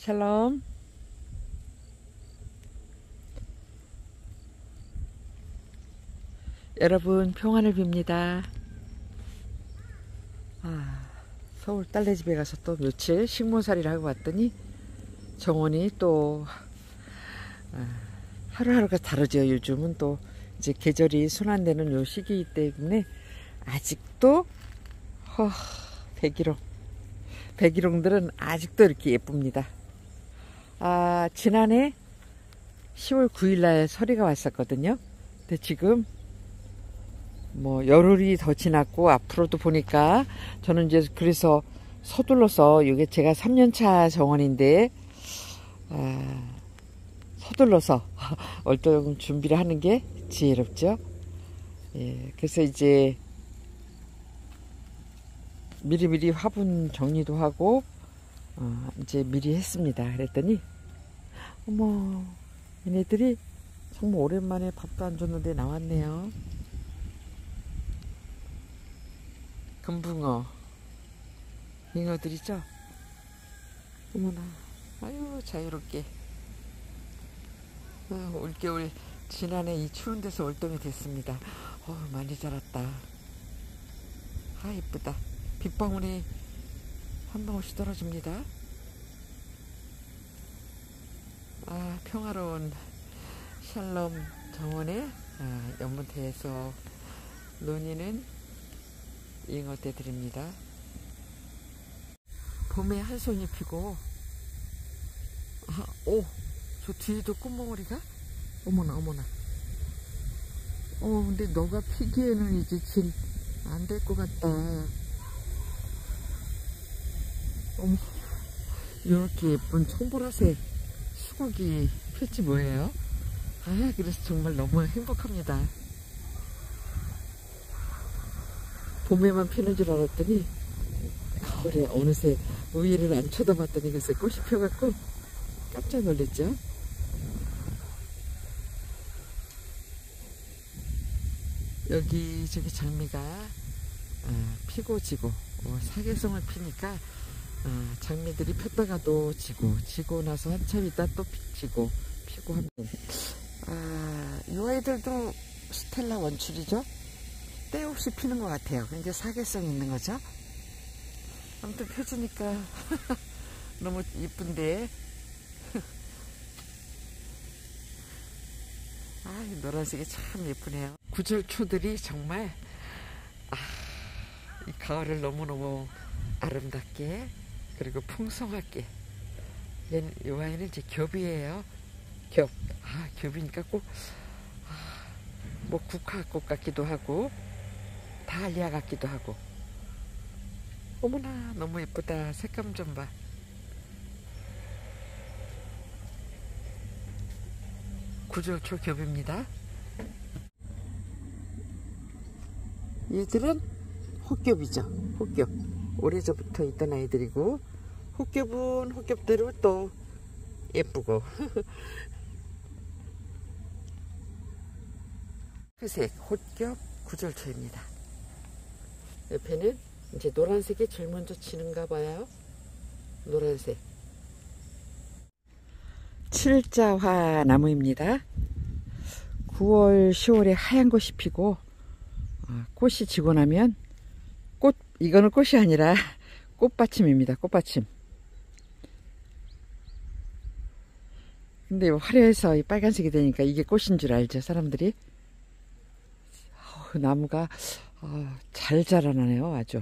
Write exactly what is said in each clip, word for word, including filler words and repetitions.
샬롬. 여러분 평안을 빕니다. 아, 서울 딸네 집에 가서 또 며칠 식모살이를 하고 왔더니 정원이 또 아, 하루하루가 다르죠. 요즘은 또 이제 계절이 순환되는 요 시기이기 때문에 아직도 허, 백일홍 백일홍들은 아직도 이렇게 예쁩니다. 아, 지난해 시월 구일날 서리가 왔었거든요. 근데 지금 뭐 열흘이 더 지났고 앞으로도 보니까 저는 이제 그래서 서둘러서 이게 제가 삼 년차 정원인데 아, 서둘러서 월동 준비를 하는 게 지혜롭죠. 예, 그래서 이제 미리미리 화분 정리도 하고 어, 이제 미리 했습니다. 그랬더니 어머, 얘네들이 정말 오랜만에 밥도 안 줬는데 나왔네요. 금붕어 잉어들이죠. 어머나, 아유 자유롭게. 아, 올겨울 지난해 이 추운 데서 월동이 됐습니다. 어, 많이 자랐다. 아, 이쁘다. 빗방울이 한 방울씩 떨어집니다. 아, 평화로운 샬롬 정원의 아, 연못에서 논이는 잉어떼 드립니다. 봄에 한 손이 피고 아, 오, 저 뒤에도 꽃몽오리가? 어머나 어머나. 어, 근데 너가 피기에는 이제 질 안 될 것 같다. 어머, 이렇게 예쁜 청보라색 수국이 폈지 뭐예요? 아, 그래서 정말 너무 행복합니다. 봄에만 피는 줄 알았더니 가을에 어느새 위를 안 쳐다봤더니 글쎄 꽃이 펴갖고 깜짝 놀랐죠. 여기 저기 장미가 아, 피고 지고 어, 사계성을 피니까 아, 장미들이 폈다가도 지고 지고 나서 한참 있다 또 지고 피고 하면 아, 이 아이들도 스텔라 원출이죠. 때 없이 피는 것 같아요. 이제 사계성이 있는 거죠. 아무튼 펴주니까 너무 이쁜데 아, 이 노란색이 참 예쁘네요. 구절초들이 정말 아, 이 가을을 너무너무 아름답게 그리고 풍성하게. 얘는, 이 아이는 이제 겹이에요. 겹. 아, 겹이니까 꼭 아, 뭐 국화꽃 같기도 하고 다알리아 같기도 하고. 어머나, 너무 예쁘다. 색감 좀 봐. 구절초 겹입니다. 얘들은 혹겹이죠. 혹겹. 오래전부터 있던 아이들이고 혹겹은 혹겹대로 또 예쁘고 회색 혹겹 구절초입니다. 옆에는 이제 노란색이 제일 먼저 치는가 봐요. 노란색 칠자화 나무입니다. 구월 시월에 하얀 꽃이 피고 아, 꽃이 지고 나면 꽃, 이거는 꽃이 아니라 꽃받침입니다. 꽃받침. 근데 화려해서 이 빨간색이 되니까 이게 꽃인 줄 알죠, 사람들이. 어, 나무가 어, 잘 자라나네요. 아주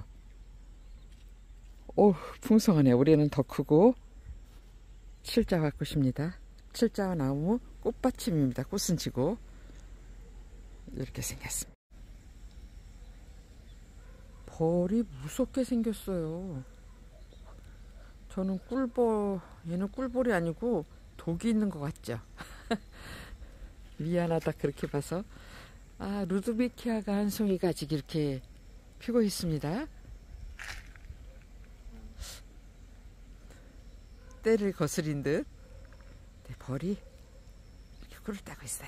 오, 풍성하네. 올해는 더 크고 칠자화 꽃입니다. 칠자화 나무 꽃받침입니다. 꽃은 지고 이렇게 생겼습니다. 벌이 무섭게 생겼어요. 저는 꿀벌, 얘는 꿀벌이 아니고 독이 있는 것 같죠. 미안하다 그렇게 봐서. 아, 루드비키아가 한 송이가 아직 이렇게 피고 있습니다. 때를 거스린 듯. 네, 벌이 이렇게 꿀을 따고 있어요.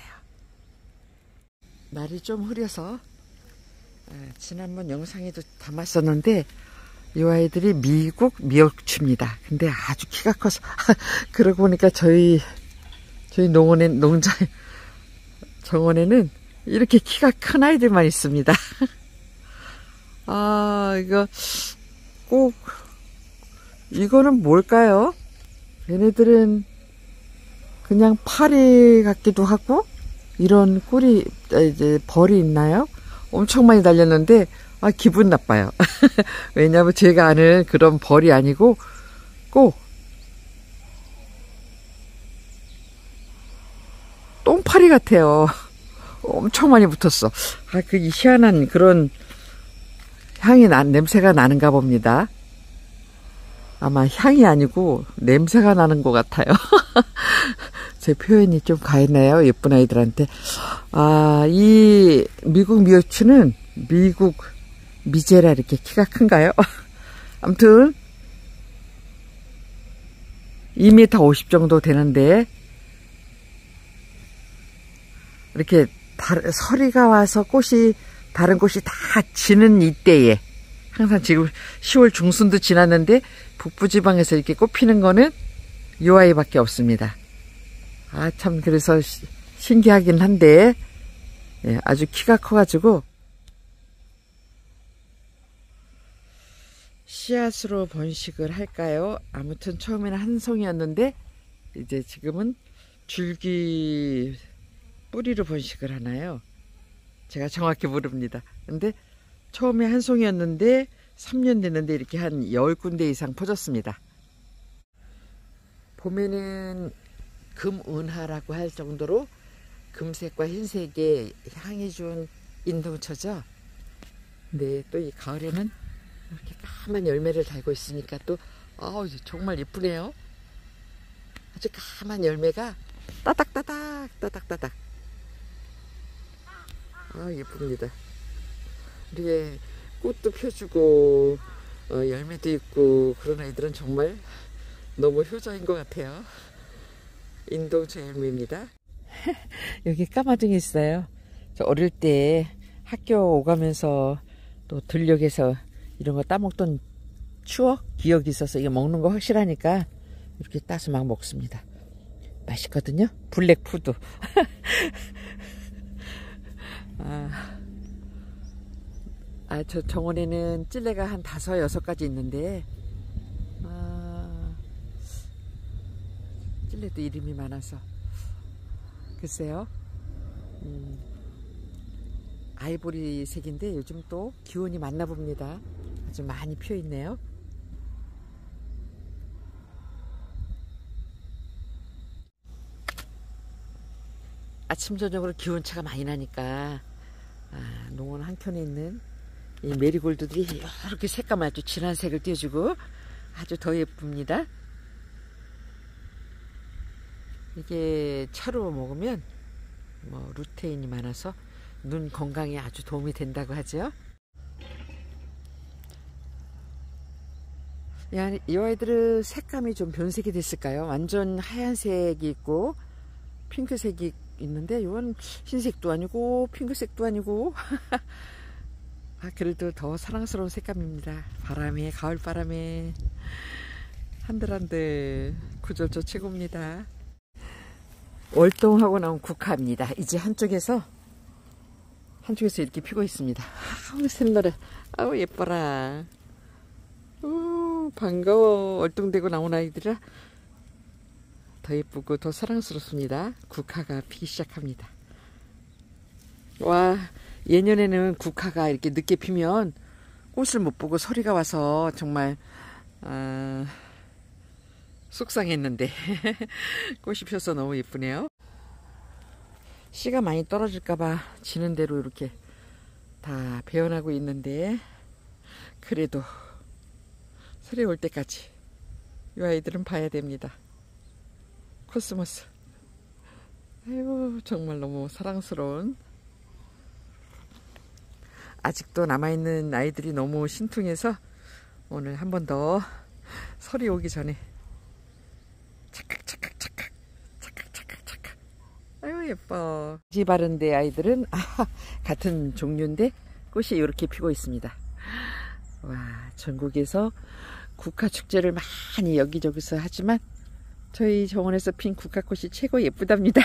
날이 좀 흐려서 아, 지난번 영상에도 담았었는데 이 아이들이 미국 미역추입니다. 근데 아주 키가 커서 그러고 보니까 저희 저희 농원에 농장 정원에는 이렇게 키가 큰 아이들만 있습니다. 아, 이거 꼭 이거는 뭘까요? 얘네들은 그냥 파리 같기도 하고 이런 꿀이 이제 벌이 있나요? 엄청 많이 달렸는데 아, 기분 나빠요. 왜냐하면 제가 아는 그런 벌이 아니고 꼭 똥파리 같아요. 엄청 많이 붙었어. 아, 그 희한한 그런 향이 난 냄새가 나는가 봅니다. 아마 향이 아니고 냄새가 나는 것 같아요. 제 표현이 좀 가했나요? 예쁜 아이들한테. 아, 이 미국 미역추는 미국 미제라 이렇게 키가 큰가요? 아무튼 이 미터 오십 정도 되는데 이렇게 서리가 와서 꽃이 다른 꽃이 다 지는 이때에 항상 지금 시월 중순도 지났는데 북부지방에서 이렇게 꽃 피는 거는 이 아이밖에 없습니다. 아, 참 그래서 시, 신기하긴 한데 예, 아주 키가 커가지고 씨앗으로 번식을 할까요? 아무튼 처음에는 한 송이였는데 이제 지금은 줄기 뿌리로 번식을 하나요? 제가 정확히 모릅니다. 근데 처음에 한 송이였는데 삼 년 됐는데 이렇게 한 열 군데 이상 퍼졌습니다. 봄에는 금은하라고 할 정도로 금색과 흰색의 향이 준 인동초죠. 근데 또 이 가을에는 이렇게 까만 열매를 달고 있으니까 또 아우, 정말 예쁘네요. 아주 까만 열매가 따닥따닥 따닥따닥. 아, 예쁩니다. 이렇게 꽃도 펴주고 어, 열매도 있고 그런 아이들은 정말 너무 효자인 것 같아요. 인동초 열매입니다. 여기 까마등이 있어요. 저 어릴 때 학교 오가면서 또 들녘에서 이런 거 따먹던 추억, 기억이 있어서 이거 먹는 거 확실하니까 이렇게 따서 막 먹습니다. 맛있거든요. 블랙푸드. 아, 아, 저 정원에는 찔레가 한 다섯, 여섯 가지 있는데, 아, 찔레도 이름이 많아서. 글쎄요, 음, 아이보리색인데 요즘 또 기온이 많나 봅니다. 아주 많이 피어 있네요. 아침 저녁으로 기온차가 많이 나니까 아, 농원 한켠에 있는 이 메리골드들이 이렇게 색감을 아주 진한 색을 띄워주고 아주 더 예쁩니다. 이게 차로 먹으면 뭐 루테인이 많아서 눈 건강에 아주 도움이 된다고 하죠. 이 아이들은 색감이 좀 변색이 됐을까요? 완전 하얀색이 있고 핑크색이 있는데 이건 흰색도 아니고 핑크색도 아니고 아, 그래도 더 사랑스러운 색감입니다. 바람에, 가을 바람에 한들한들 구절조 최고입니다. 월동하고 나온 국화입니다. 이제 한쪽에서 한쪽에서 이렇게 피고 있습니다. 아우, 샛노래, 아우, 예뻐라. 우, 반가워. 월동되고 나온 아이들아 더 예쁘고 더 사랑스럽습니다. 국화가 피기 시작합니다. 와, 예년에는 국화가 이렇게 늦게 피면 꽃을 못 보고 서리가 와서 정말 아, 속상했는데 꽃이 펴서 너무 예쁘네요. 씨가 많이 떨어질까봐 지는 대로 이렇게 다 배어나고 있는데 그래도 서리 올 때까지 이 아이들은 봐야 됩니다. 코스모스. 아이고, 정말 너무 사랑스러운, 아직도 남아있는 아이들이 너무 신통해서 오늘 한 번 더 설이 오기 전에 착각 착각 착각 착각 착각 착각. 아유, 예뻐. 지 바른데 아이들은 아, 같은 종류인데 꽃이 이렇게 피고 있습니다. 와, 전국에서 국화축제를 많이 여기저기서 하지만 저희 정원에서 핀 국화꽃이 최고 예쁘답니다.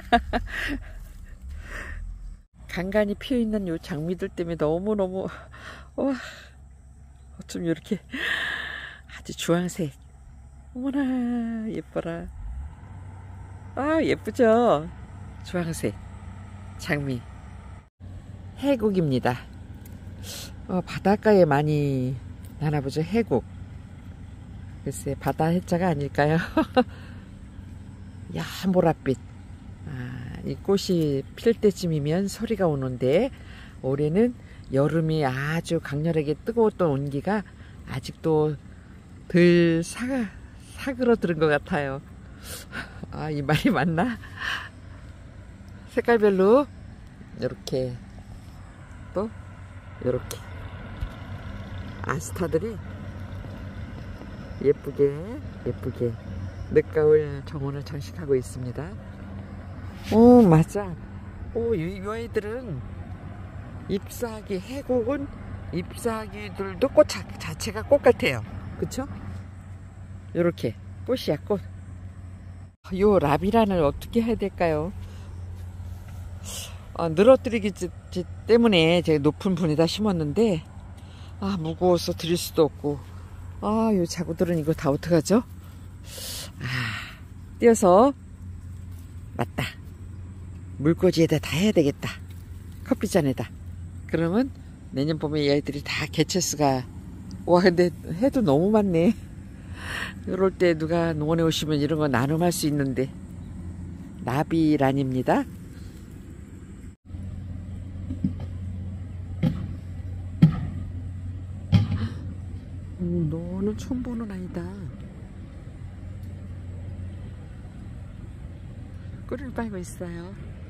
간간히 피어있는 요 장미들 때문에 너무너무 와, 어쩜 이렇게 아주 주황색, 어머나 예뻐라. 아, 예쁘죠? 주황색 장미. 해국입니다. 어, 바닷가에 많이 나나보죠. 해국. 글쎄 바다 해자가 아닐까요? 야, 보랏빛. 아, 이 꽃이 필 때쯤이면 소리가 오는데 올해는 여름이 아주 강렬하게 뜨거웠던 온기가 아직도 덜 사, 사그러들은 것 같아요. 아, 이 말이 맞나? 색깔별로 이렇게 또 이렇게 아스타들이 예쁘게 예쁘게 늦가을 정원을 장식하고 있습니다. 오, 맞아. 오, 이, 이 아이들은 잎사귀, 해국은 잎사귀들도 꽃 자, 자체가 꽃 같아요. 그쵸? 요렇게 꽃이야, 꽃. 요 라비란을 어떻게 해야 될까요? 아, 늘어뜨리기 때문에 제가 높은 분에다 심었는데 아, 무거워서 드릴 수도 없고, 아, 요 자구들은 이거 다 어떡하죠? 아, 띄어서 맞다, 물꽂이에다 다 해야 되겠다. 커피잔에다. 그러면 내년 봄에 이 아이들이 다 개체수가, 와, 근데 해도 너무 많네. 이럴 때 누가 농원에 오시면 이런 거 나눔할 수 있는데. 나비란입니다. 오, 너는 처음 보는 아이다. 꿀을 빨고 있어요.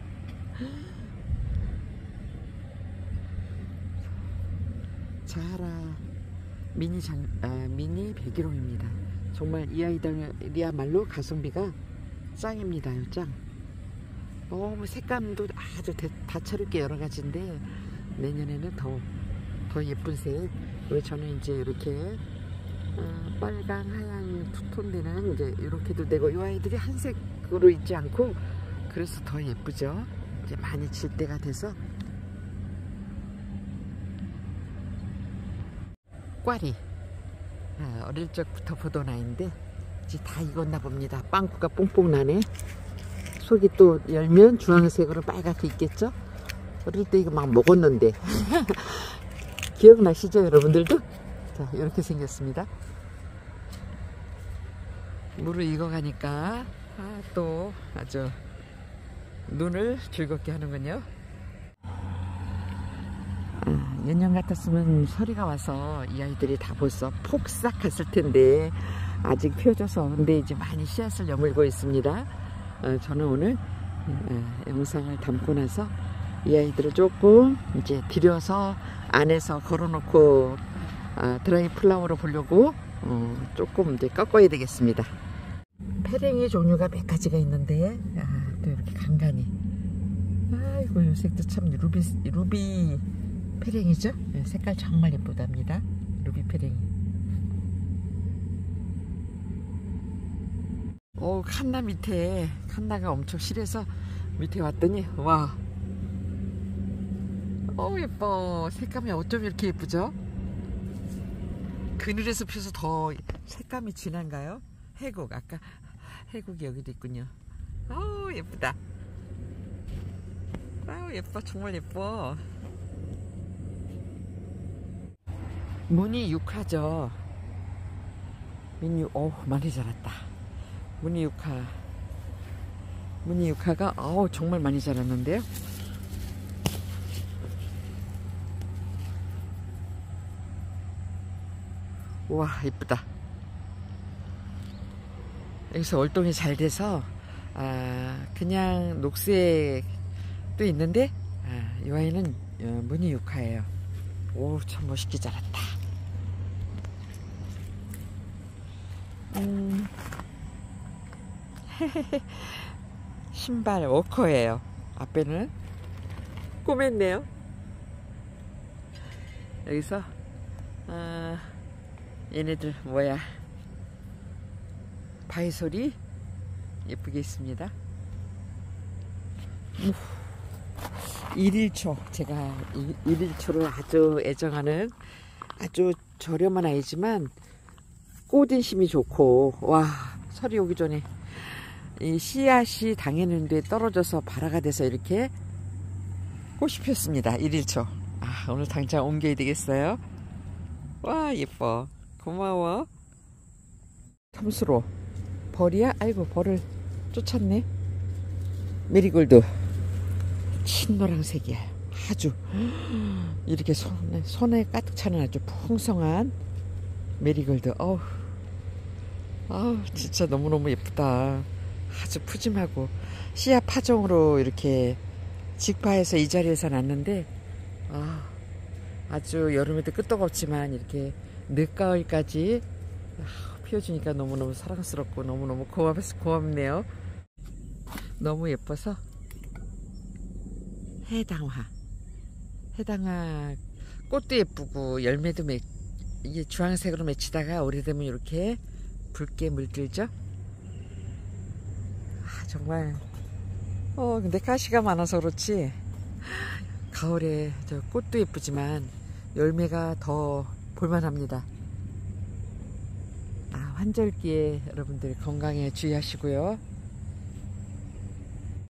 자라 미니 장, 아, 미니 백일홍입니다. 정말 이 아이들이야말로 가성비가 짱입니다. 짱. 너무 색감도 아주 대, 다채롭게 여러 가지인데 내년에는 더, 더 예쁜 색. 왜 저는 이제 이렇게 어, 빨강, 하얀 투톤 되는 이제 이렇게도 되고, 이 아이들이 한 색으로 있지 않고 그래서 더 예쁘죠. 이제 많이 질 때가 돼서. 꽈리. 아, 어릴 적부터 보던 아이인데 이제 다 익었나 봅니다. 빵꾸가 뽕뽕 나네. 속이 또 열면 주황색으로 빨갛게 있겠죠. 어릴 때 이거 막 먹었는데. 기억나시죠, 여러분들도? 자, 이렇게 생겼습니다. 물을 익어가니까 아, 또 아주 눈을 즐겁게 하는군요. 아, 내년 같았으면 서리가 와서 이 아이들이 다 벌써 폭삭했을 텐데 아직 펴져서, 근데 이제 많이 씨앗을 여물고 있습니다. 어, 저는 오늘 어, 영상을 담고 나서 이 아이들을 조금 이제 들여서 안에서 걸어놓고 어, 드라이 플라워로 보려고 어, 조금 이제 꺾어야 되겠습니다. 페랭이 종류가 몇 가지가 있는데 아, 또 이렇게 간간히, 아이고, 이 색도 참 루비 루비 페랭이죠. 색깔 정말 예쁘답니다. 루비 페랭이. 오, 칸나 밑에, 칸나가 엄청 실해서 밑에 왔더니 와, 오, 예뻐. 색감이 어쩜 이렇게 예쁘죠? 그늘에서 펴서 더 색감이 진한가요? 해국, 아까 해국이 여기도 있군요. 아우, 예쁘다. 아우, 예뻐. 정말 예뻐. 무늬 육화죠. 무늬, 오, 많이 자랐다. 무늬 육화. 무늬 육화가, 어우, 정말 많이 자랐는데요. 우와, 이쁘다. 여기서 월동이 잘 돼서 아, 그냥 녹색도 있는데 아, 이 아이는 어, 무늬 육화예요. 오, 참 멋있게 자랐다. 음. 신발 워커예요. 앞에는 꼬맸네요. 여기서 아, 얘네들 뭐야, 바위소리 예쁘게 있습니다. 일일초, 제가 일일초를 아주 애정하는 아주 저렴한 아이지만 꽃인심이 좋고, 와, 설이 오기 전에 이 씨앗이 당했는데 떨어져서 발화가 돼서 이렇게 꽃이 폈습니다. 일일초. 아, 오늘 당장 옮겨야 되겠어요. 와, 예뻐. 고마워. 탐스러워. 벌이야? 아이고, 벌을 쫓았네. 메리골드 친노란색이야. 아주 이렇게 손에, 손에 가득 차는 아주 풍성한 메리골드. 어우, 아우, 진짜 너무너무 예쁘다. 아주 푸짐하고 씨앗 파종으로 이렇게 직파해서 이 자리에서 났는데, 아, 아주 여름에도 끄떡없지만 이렇게 늦가을까지 피워주니까 너무너무 사랑스럽고 너무너무 고맙, 고맙네요. 너무 예뻐서. 해당화. 해당화 꽃도 예쁘고 열매도 맺, 이게 주황색으로 맺히다가 오래되면 이렇게 붉게 물들죠. 아, 정말 어 근데 가시가 많아서 그렇지 가을에 저 꽃도 예쁘지만 열매가 더 볼만합니다. 아, 환절기에 여러분들 건강에 주의하시고요.